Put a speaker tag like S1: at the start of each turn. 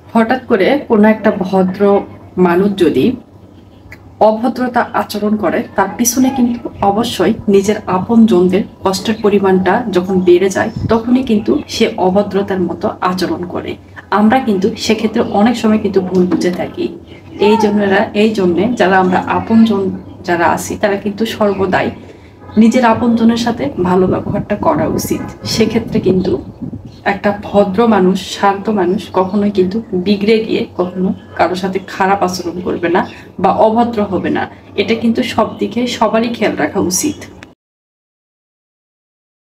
S1: হঠাৎ করে কোনো একটা ভদ্র মানুষ যদি অভদ্রতা আচরণ করে, তার পিছনে কিন্তু অবশ্যই নিজের আপনজনদের কষ্টের পরিমাণটা যখন বেড়ে যায়, তখনই কিন্তু সে অভদ্রতার মতো আচরণ করে। আমরা কিন্তু সেক্ষেত্রে অনেক সময় কিন্তু ভুল বুঝে থাকি। এই জন্যে যারা আমরা আপনজন যারা আছি, তারা কিন্তু সর্বদাই নিজের আপনজনের সাথে ভালো ব্যবহারটা করা উচিত। সেক্ষেত্রে কিন্তু একটা ভদ্র মানুষ, শান্ত মানুষ কখনোই কিন্তু বিগড়ে গিয়ে কখনো কারো সাথে খারাপ আচরণ করবে না বা অভদ্র হবে না। এটা কিন্তু সব দিকে সবারই খেয়াল রাখা উচিত।